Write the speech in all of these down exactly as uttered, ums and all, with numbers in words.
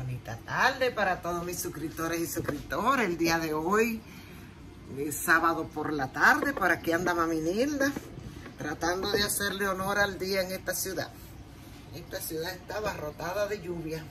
Bonita tarde para todos mis suscriptores y suscriptores. El día de hoy es sábado por la tarde. Por aquí anda Mami Nilda tratando de hacerle honor al día en esta ciudad. Esta ciudad está abarrotada de lluvia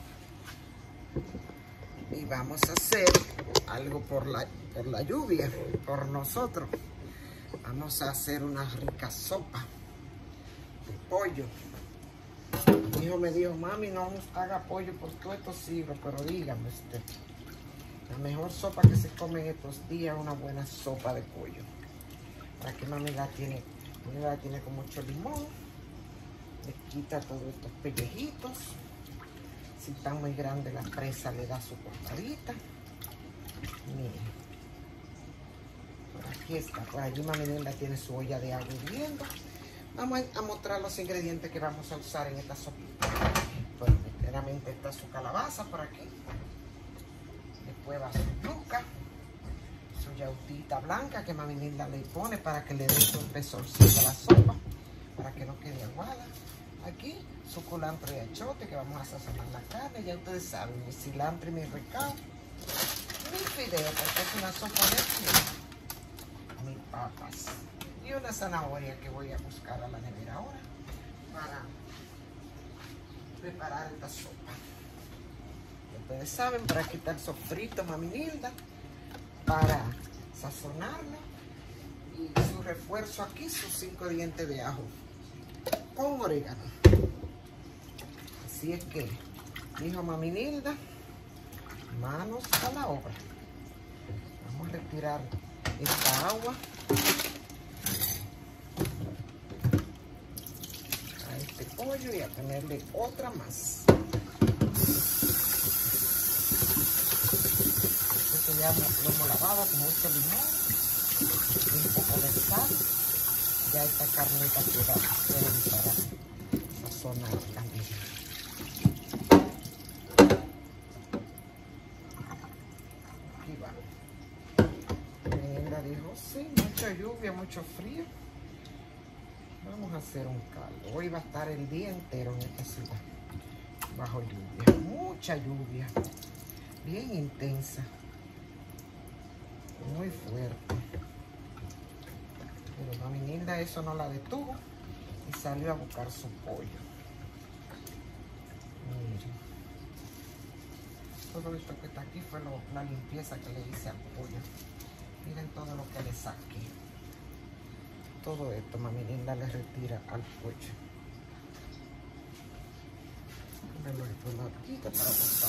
y vamos a hacer algo por la, por la lluvia, por nosotros. Vamos a hacer una rica sopa de pollo. Mi hijo me dijo, mami, no haga pollo por todo esto siglos, pero dígame usted, la mejor sopa que se come en estos días es una buena sopa de pollo. Para que mami la tiene, mami la tiene con mucho limón, le quita todos estos pellejitos. Si están muy grandes la presa le da su cortadita. Miren, por aquí está, por allí mami Nilda tiene su olla de agua hirviendo. Vamos a mostrar los ingredientes que vamos a usar en esta sopita. Pues primeramente está su calabaza por aquí. Después va su yuca, su yautita blanca que Mami Nilda le pone para que le dé su espesorcito a la sopa, para que no quede aguada. Aquí su culantro y achote que vamos a sazonar la carne. Ya ustedes saben, mi cilantro y mi recao. Mi fideo, porque es una sopa de fideo. Mis papas. Y una zanahoria que voy a buscar a la nevera ahora para preparar esta sopa. Ustedes saben, para quitar sofrito Mami Nilda, para sazonarla. Y su refuerzo aquí, sus cinco dientes de ajo con orégano. Así es que, dijo Mami Nilda, manos a la obra. Vamos a retirar esta agua a este pollo y a ponerle otra más. Esto ya lo hemos lavado con mucho limón y un poco de sal. Ya esta carnita queda ready para sazonar también. Aquí va. Mi Nilda dijo, sí, mucha lluvia, mucho frío. Vamos a hacer un caldo. Hoy va a estar el día entero en esta ciudad bajo lluvia. Mucha lluvia. Bien intensa. Muy fuerte. Pero Mami Nilda eso no la detuvo y salió a buscar su pollo. Miren. Todo esto que está aquí fue lo, la limpieza que le hice al pollo. Miren todo lo que le saqué. Todo esto Mami Nilda le retira al pollo. Me lo quito para botar.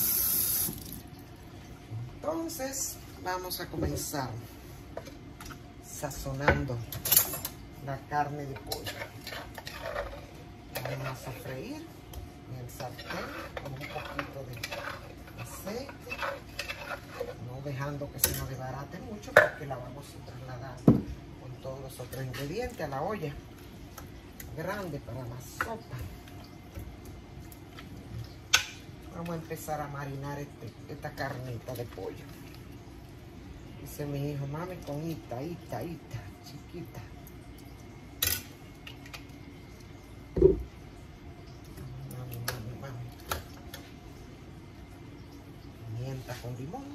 Entonces vamos a comenzar sazonando la carne de pollo. Vamos a sofreír en el sartén con un poquito de aceite, no dejando que se nos desbarate mucho porque la vamos a trasladar con todos los otros ingredientes a la olla grande para la sopa. Vamos a empezar a marinar este, esta carnita de pollo. Dice mi hijo, mami, con ita, ita, ita, chiquita. Mami, mami, mami. Pimienta con limón.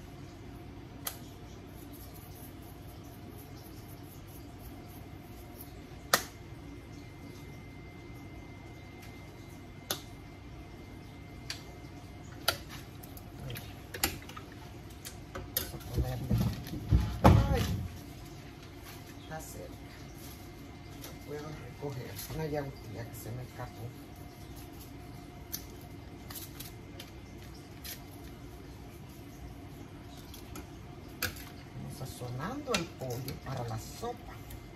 Puedo recoger una yautía que se me escapó. Vamos sazonando el pollo para la sopa.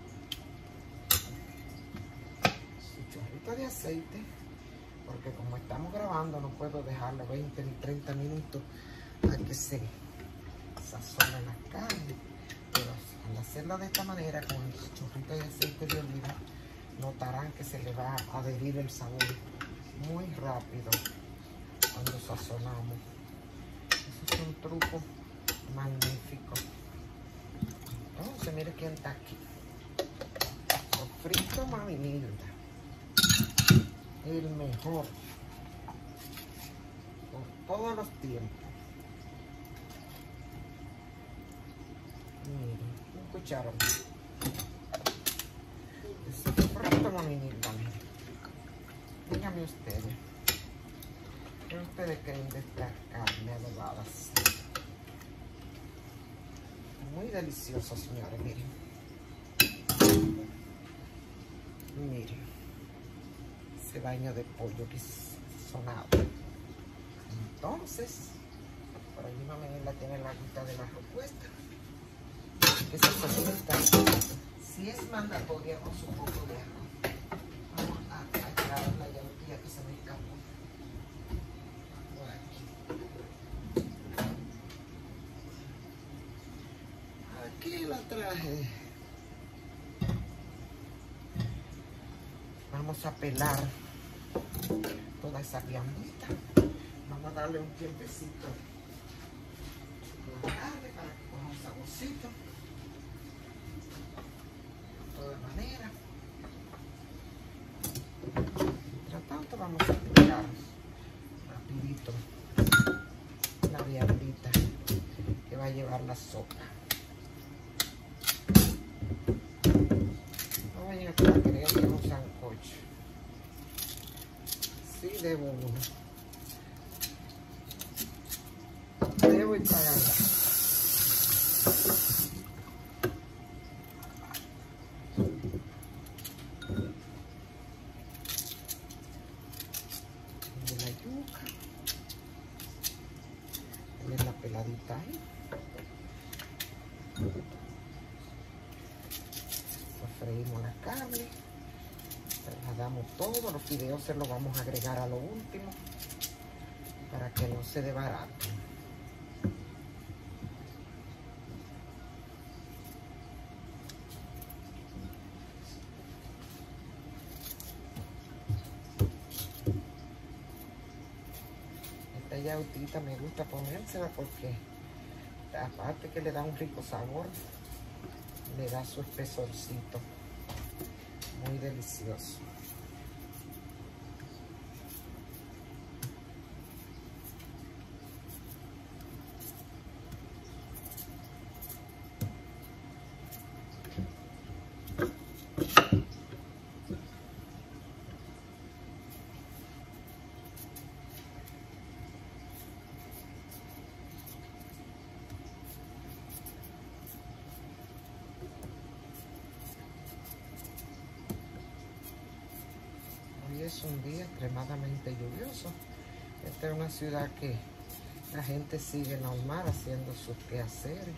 Su chorrito de aceite, porque como estamos grabando no puedo dejarlo veinte ni treinta minutos a que se sazone la carne. Pero al hacerlo de esta manera, con el chorrito de aceite de oliva, notarán que se le va a adherir el sabor muy rápido cuando sazonamos. Eso es un truco magnífico. Entonces, mire quién está aquí. Sofrito Mami Nilda. El mejor. todos los tiempos. Miren, un cucharón. Es pronto molinita. Díganme ustedes. ¿Qué ustedes creen de esta carne adobada? Muy delicioso, señores, miren. Miren. Ese baño de pollo que es sonado. Entonces, por ahí no me la tiene la agüita de la propuesta. Esa sopita, si es mandatoria con su poco de ajo. Vamos a, a echar la llantilla que se me escapó. Por aquí. Aquí la traje. Vamos a pelar toda esa viandita. Vamos a darle un tiempecito a la carne para que coja un saborcito. De todas maneras. Mientras tanto vamos a pelar rapidito la viandita que va a llevar la sopa. No vayan a creer que es un sancocho. Sí debo uno. Debo ir pagando. De la yuca. Denle la peladita ahí. Sofreímos la carne. Trasladamos todo. Los fideos se los vamos a agregar a lo último para que no se desbaraten. Esta yautita me gusta ponérsela porque aparte que le da un rico sabor, le da su espesorcito. Muy delicioso. Es un día extremadamente lluvioso. Esta es una ciudad que la gente sigue normal haciendo sus quehaceres.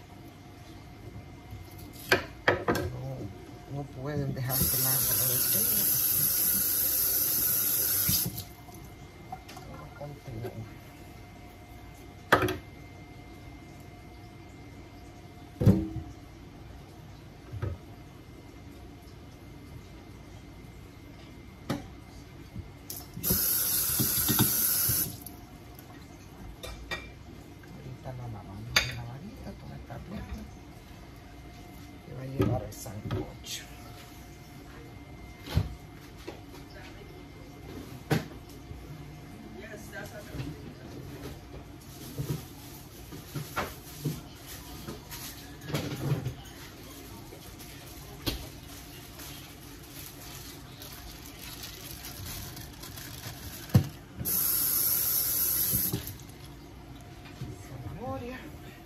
No, no pueden dejarse el agua de detenga. Todo continúa. Llevar el sancocho. Zanahoria.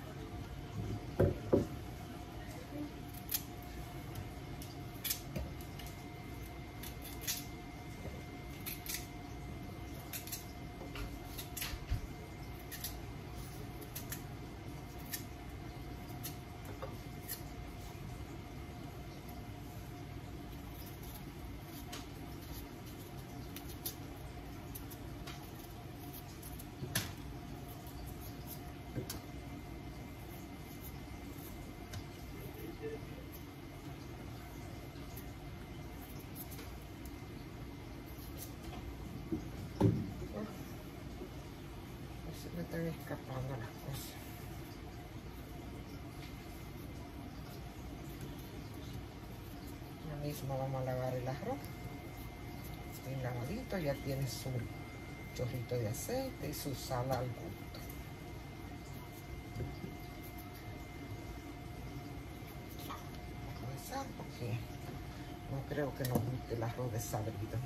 Me están escapando las cosas. Ya mismo vamos a lavar el arroz. Bien lavadito, ya tiene su chorrito de aceite y su sal al gusto. Vamos a comenzar porque no creo que nos guste el arroz desabrido.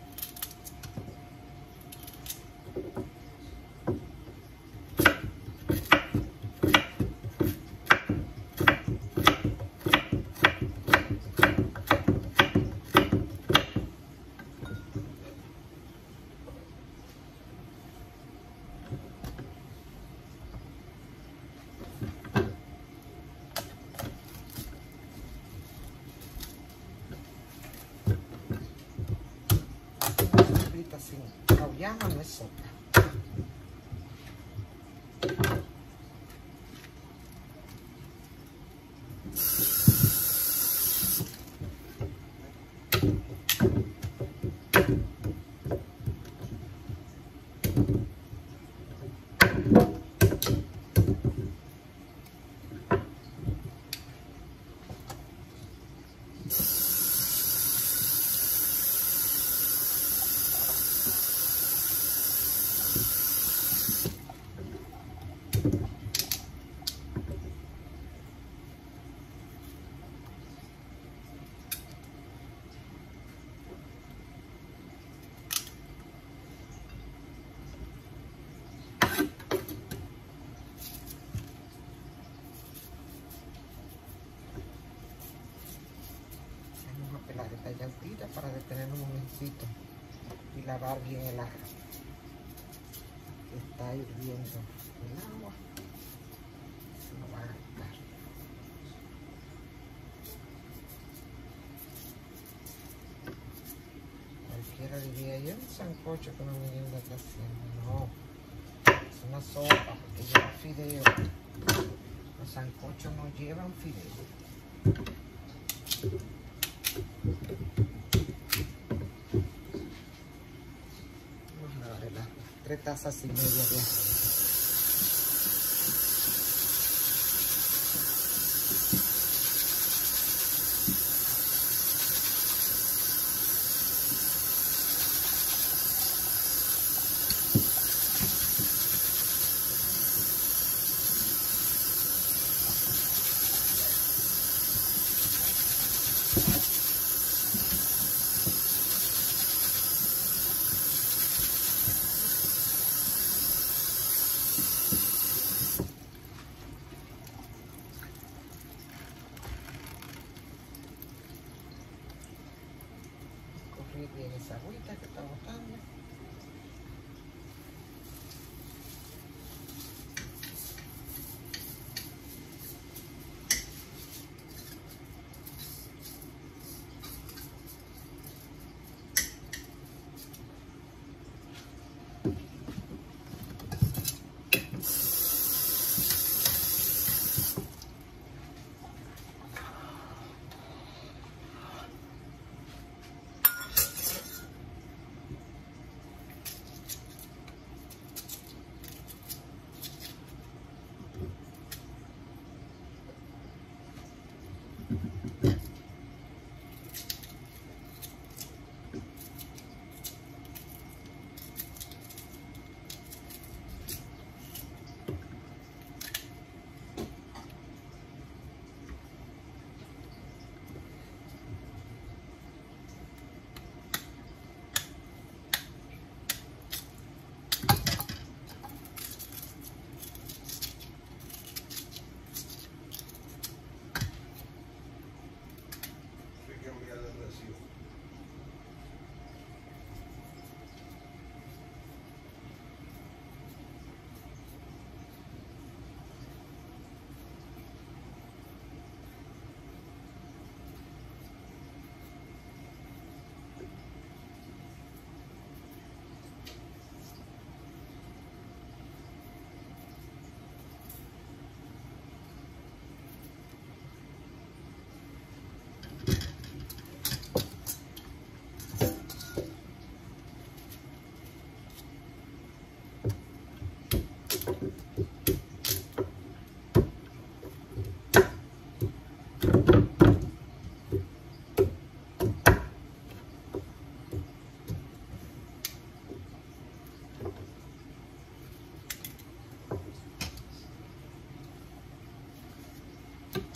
Sin auyama no es sopa. Esta llantita para detener un momentito y lavar bien el arroz. Está hirviendo el agua, se lo va a gastar. Cualquiera diría, yo un sancocho que una merienda está haciendo. No, es una sopa porque lleva fideo. Los sancochos no llevan fideo. Vamos a darle las tres tazas y media de arroz.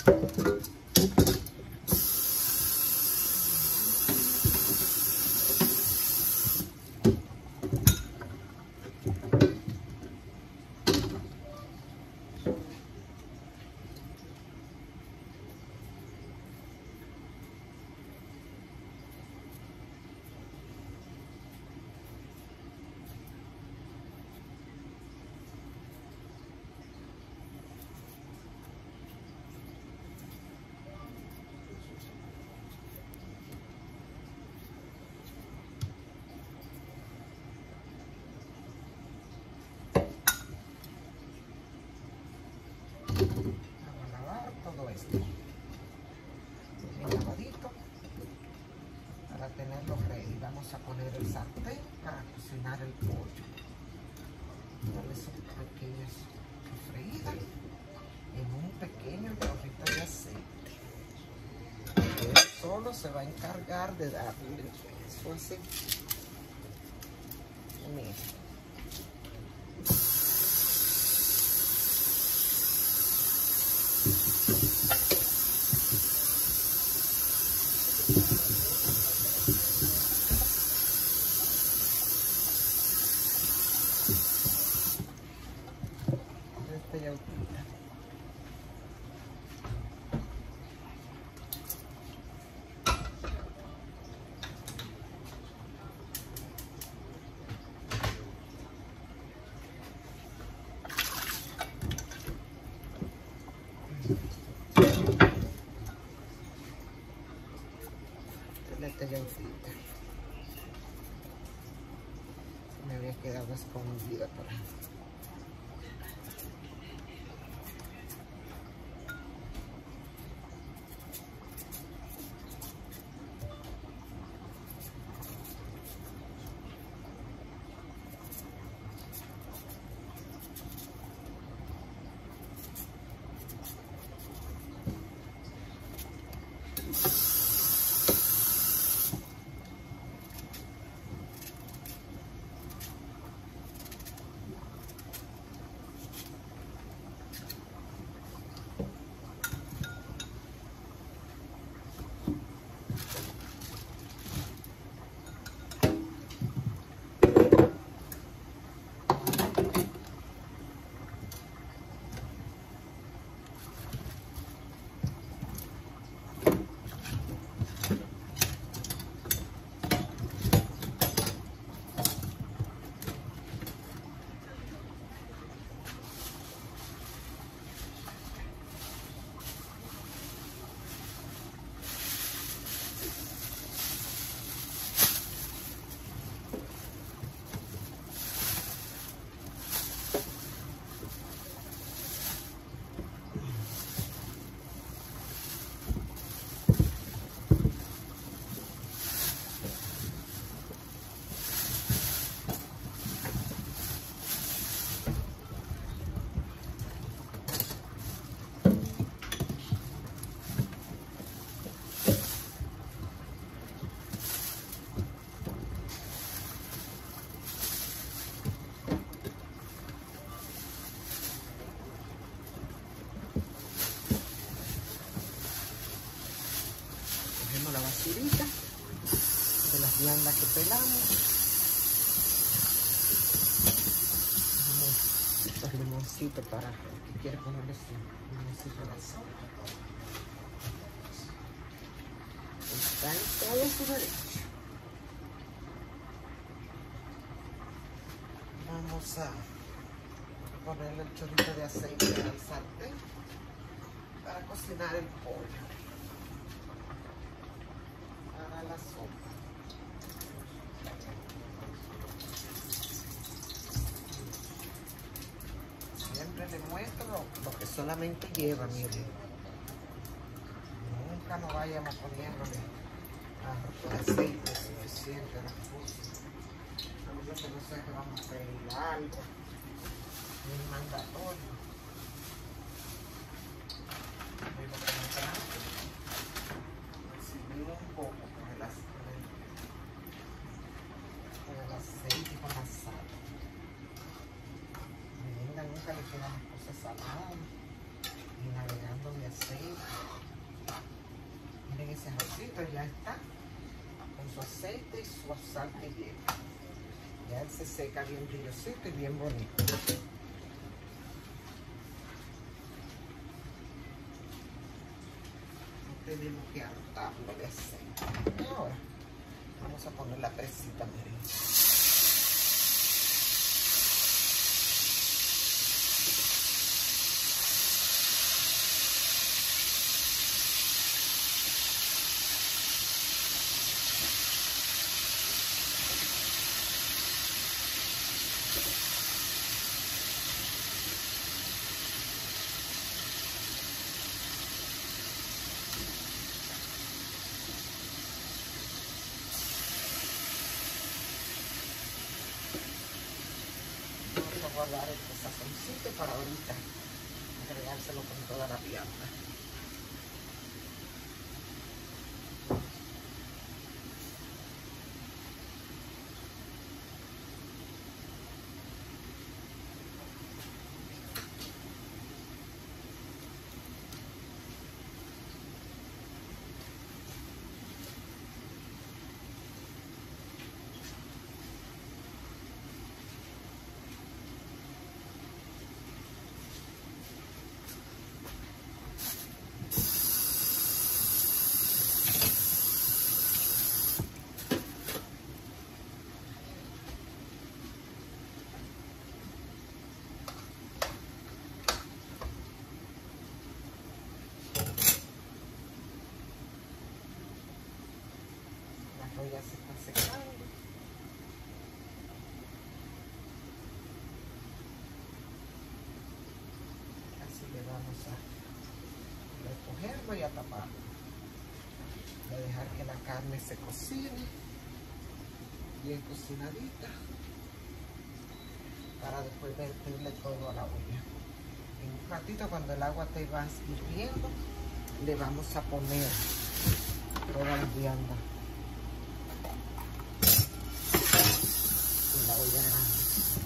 Vamos a lavar todo esto bien lavadito para tenerlo ready. Vamos a poner el sartén para cocinar el pollo. Darle sus pequeñas freídas en un pequeño chorrito de aceite. Él solo se va a encargar de darle eso así. Mira. Este ya utiliza. Este ya utiliza. Me había quedado escondida por ahí. De las viandas que pelamos, los limoncitos para el que quiere ponerle su limoncito a la sopa. Está en todo su derecho. Vamos a ponerle el chorrito de aceite al sartén para cocinar el pollo. La sopa. Siempre le muestro lo que solamente lleva, miren. Nunca nos vayamos poniéndole aceite suficiente a las cosas. A mí yo que no sé que vamos a pedir algo. Es mandatorio. Digo que no tanto. Subimos un poco. Con el aceite y con la sal. Mi linda nunca le quedan las cosas saladas. Y y navegando de aceite. Miren, ese arrocito ya está con su aceite y su sal que lleva. Ya él se seca bien brillosito y bien bonito. No tenemos que hartarlo de aceite. Y ahora vamos a poner la presita, miren. Guardar el sazoncito para ahorita agregárselo con toda la vianda. Ya se está secando. Así le vamos a recogerlo y a taparlo. Voy a dejar que la carne se cocine bien cocinadita para después vertirle todo a la olla. En un ratito, cuando el agua te va hirviendo, le vamos a poner toda la vianda. La olla grande.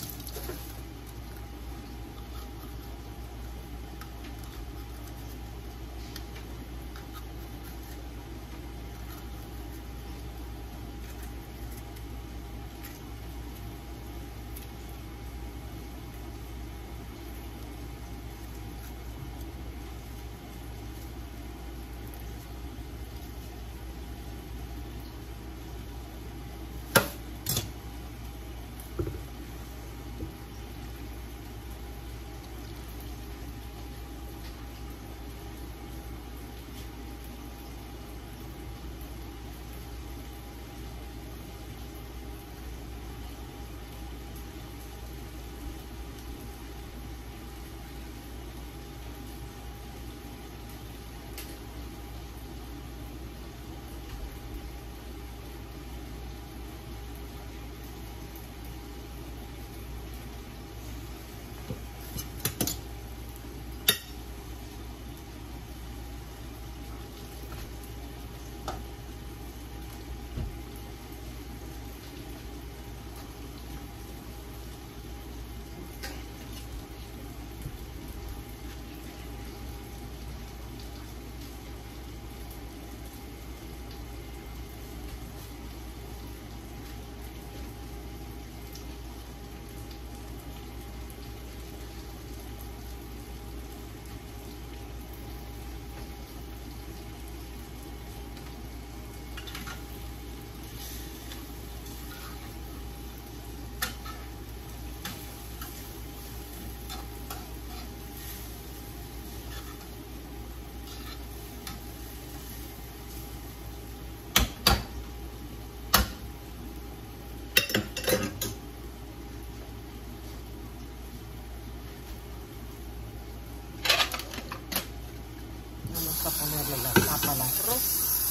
Vamos a ponerle la tapa al arroz.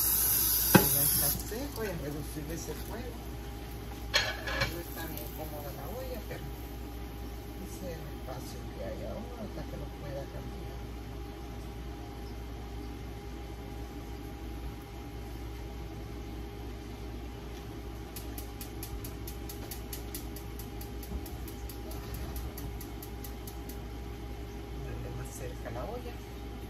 Ya está seco y a reducir ese fuego. No está bien cómoda la olla, pero ese es el espacio que hay ahora hasta que lo pueda cambiar. Ponerle más cerca la olla.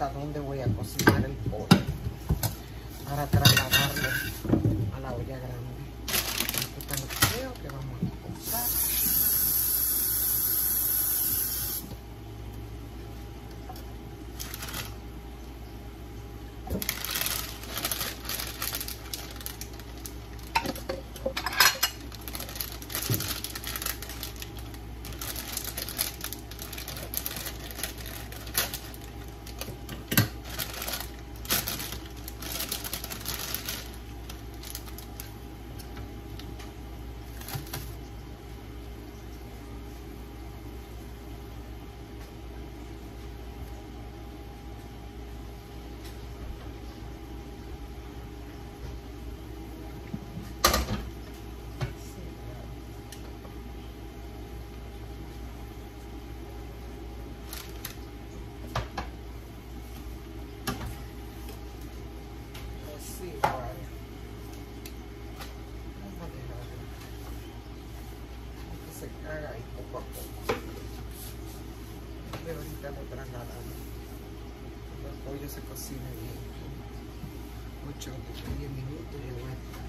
hasta dónde voy a cocinar el pollo para trasladarlo a la olla grande. Aquí está el fideo que vamos a usar. Haga y poco a poco. Pero ahorita lo trasladamos. El pollo se cocina bien. ocho o diez minutos y vuelta.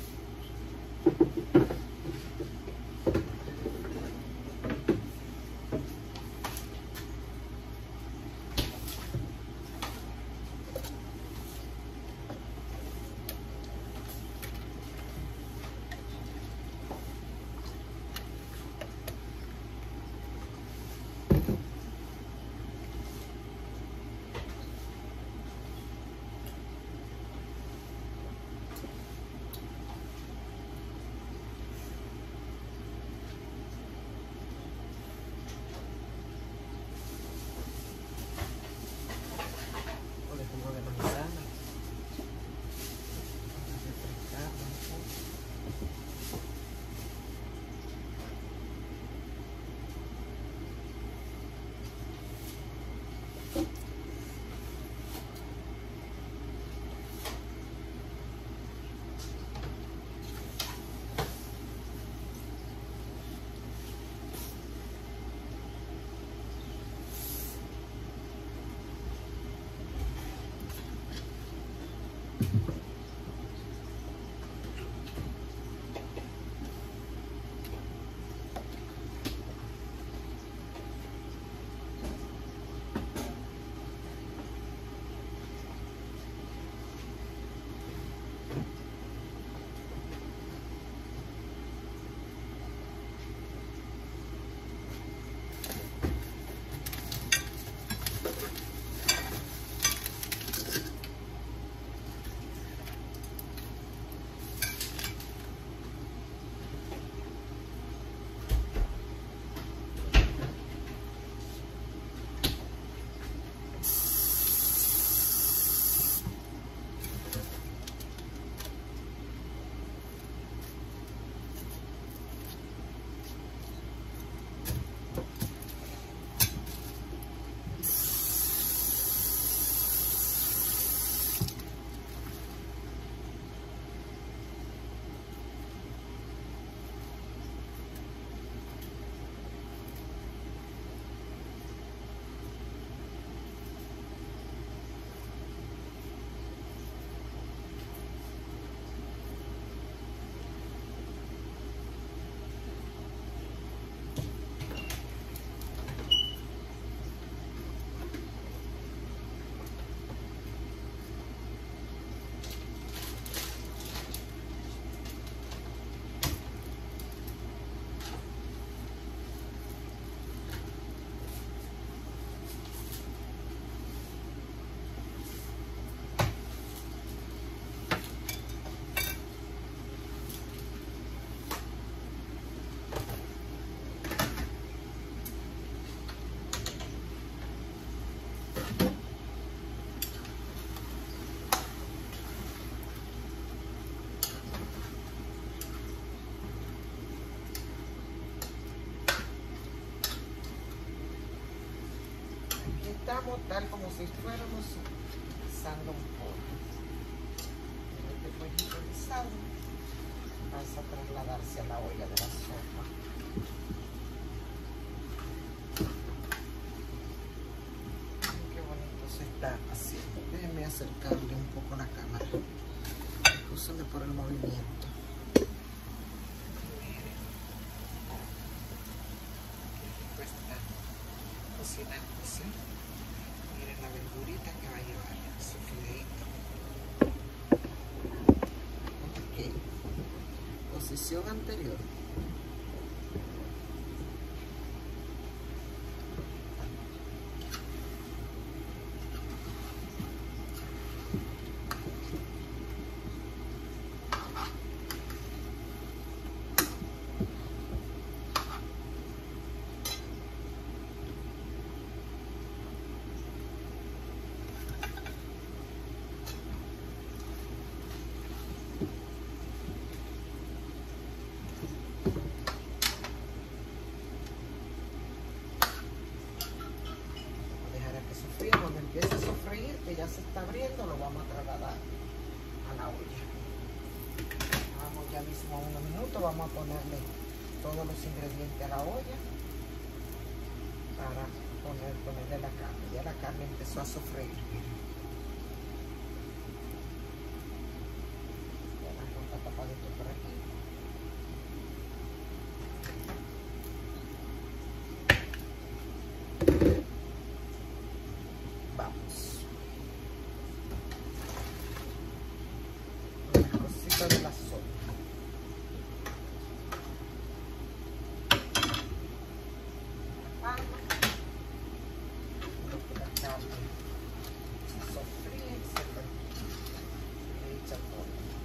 Estamos tal como si fuéramos guisando un pollo. Este pollito guisado pasa a trasladarse a la olla de la sopa. Qué bonito se está acercarle un poco la cámara. Escúchame por el movimiento. Esto está cocinándose. Miren la verdurita que va a llevar su fideito. Ok. Posición anterior. Cuando empiece a sofreír, que ya se está abriendo, lo vamos a trasladar a la olla. Vamos ya mismo a unos minutos, vamos a ponerle todos los ingredientes a la olla para poner, ponerle la carne. Ya la carne empezó a sofreír. Ya la está tapadito por aquí. De la sopa. La palma. Lo que la carne se sofríe y se le, se le echa todo.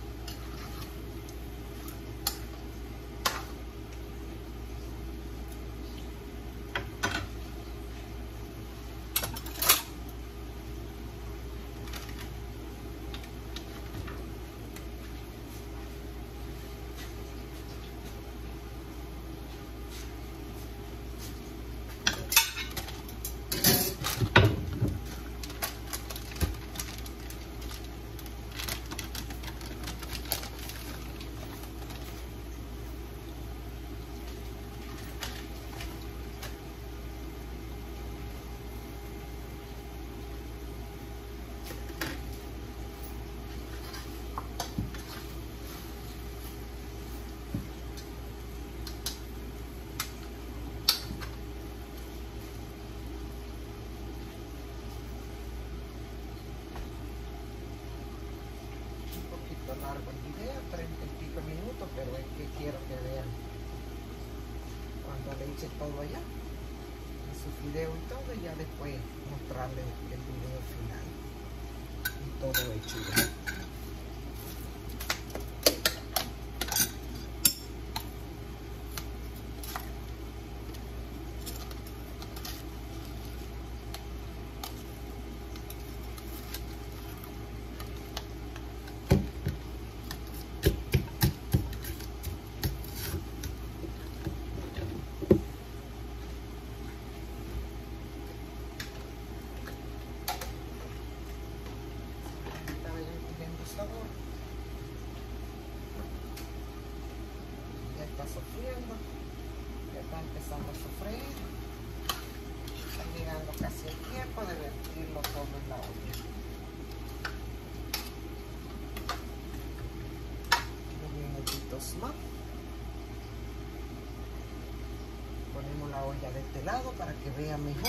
Largo el video, treinta y pico minutos, pero es que quiero que vean cuando le eche todo allá en su video y todo, y ya después mostrarles el video final y todo hecho ya. Sabor. Ya está sofriendo, ya está empezando a sofreír, está llegando casi el tiempo de vertirlo todo en la olla. Unos minutitos más. Ponemos la olla de este lado para que vean mejor.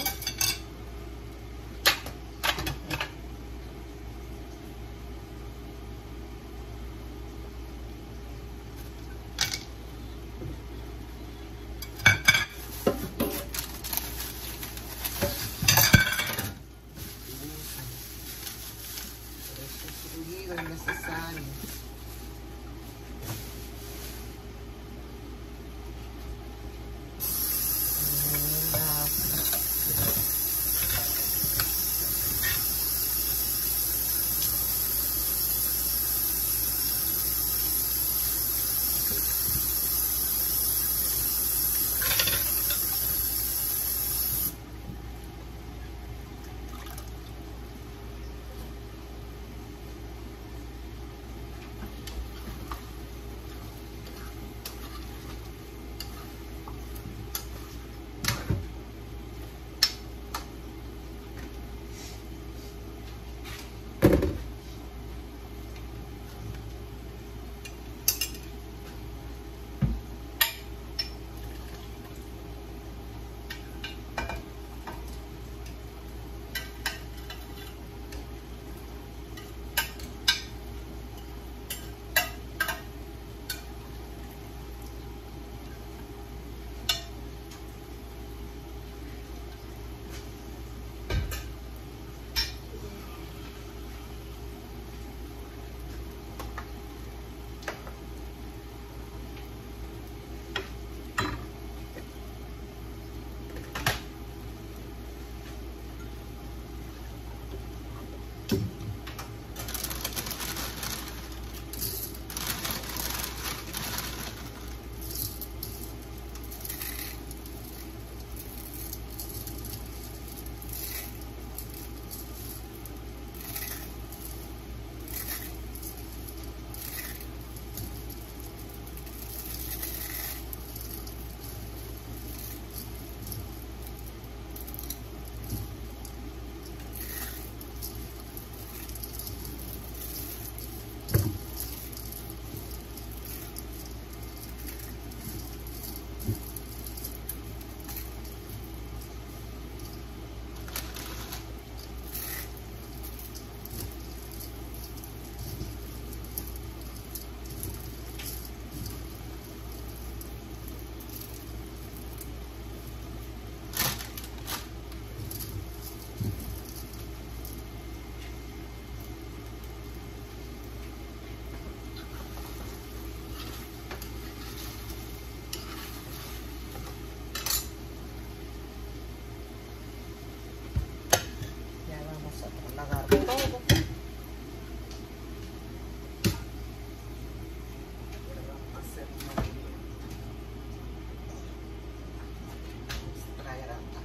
Innecesario.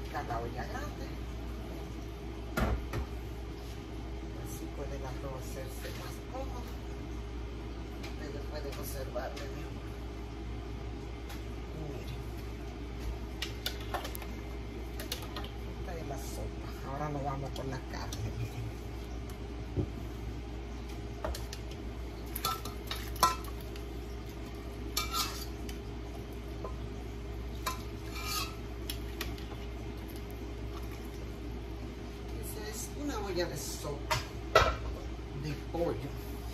aplicar la olla grande. Así puede el arroz hacerse más cómodo. Ustedes pueden observarle mejor. Miren. Esta es la sopa. Ahora nos vamos con la carne, miren. Una olla de sopa de pollo.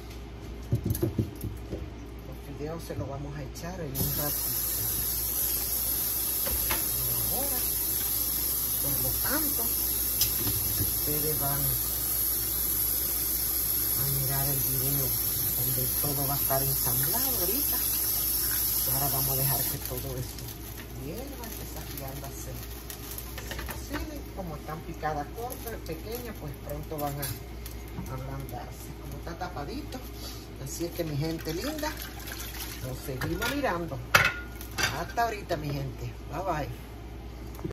Los fideos se los vamos a echar en un ratito. Ahora, por lo tanto, ustedes van a mirar el video donde todo va a estar ensamblado ahorita. Ahora vamos a dejar que todo esto hierva, que esas viandas se como están picadas cortas, pequeñas, pues pronto van a ablandarse. Como está tapadito, así es que mi gente linda, nos seguimos mirando. Hasta ahorita, mi gente. Bye bye.